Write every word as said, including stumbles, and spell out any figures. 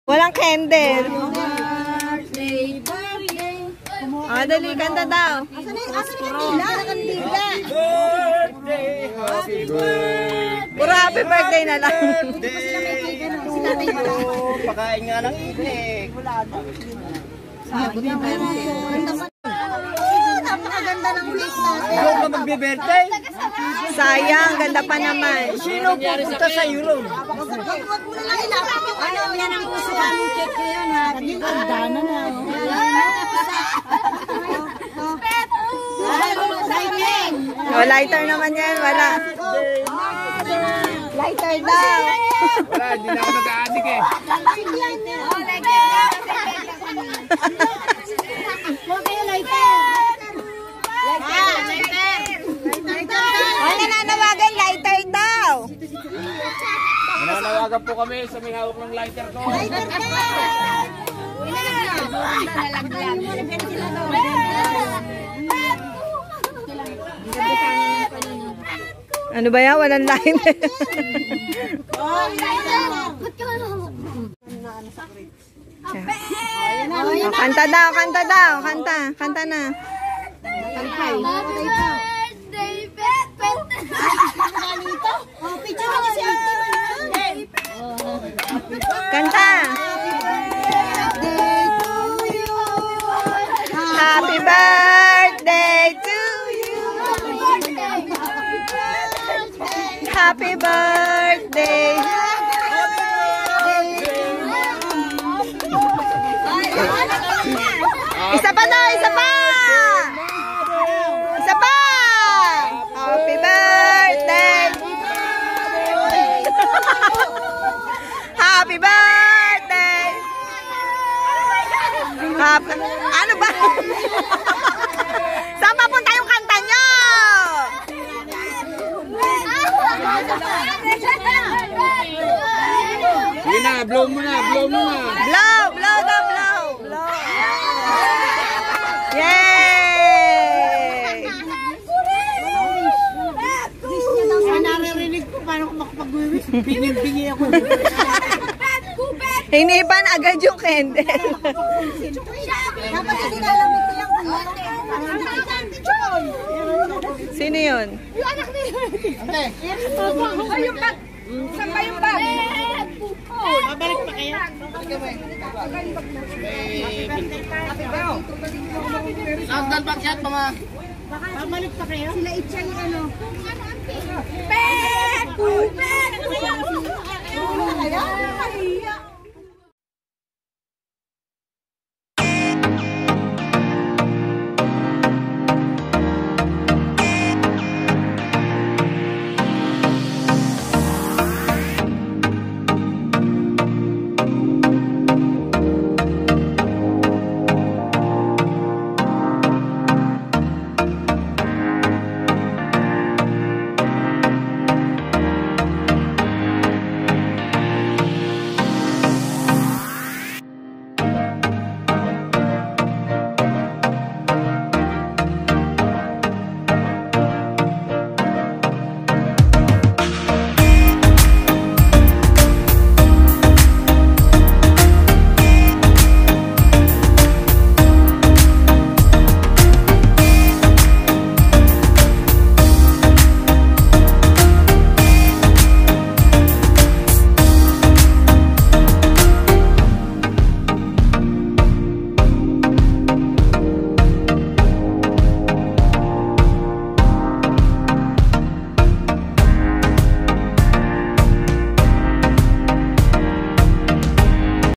Walang candle. Birthday, birthday. Ah, dali, kanta daw. Asan na yung kandila? Kandila. Birthday, happy birthday. Puro happy birthday na lang. Pakain nga ng itik. Napakaganda ng cake natin. Ikaw ka magbe-birthday? Sayang, ganda pa naman. Sino pupunta sa Euro? Huwag mo na lang ilapit yung ano. Yan ang usukan ng cake ko yun ha. Ganda na na. Oh, lighter naman yan, wala. Lighter daw. Wala, hindi na ako nag-aadik eh. Huwag kayo lighter. Oh, nananawagan, lighter daw. Nananawagan po kami sa may hawak ng lighter ko. Lighter ka. Ano ba yan? Walang lighter. Oh, lighter. Oh, kanta daw, kanta daw, kanta, kanta na. Birthday, birthday. Oh, picture mo si Ate. Kanta. Happy birthday to you. Happy birthday. Isa pa daw, isa pa. Isa pa. Happy birthday. Happy birthday. Happy, ano ba? Saan papunta yung kanta nyo? Sige na, blow mo na, blow mo na. Blow, blow daw, blow. Blow. Yay! Naririnig ko paano ko makapag-wiwis. Bingi-bingi ako. Hinipan agad yung candle. Dapat hindi nalamig ko yung Sino yun? yung anak ni Ay, yung bag. Saan ba yung bag? Babalik pa kayo? Saan bang chat mga? Babalik pa kayo? Sila Itchay, ano? Pet! Pet! Ano kaya? Ano kaya?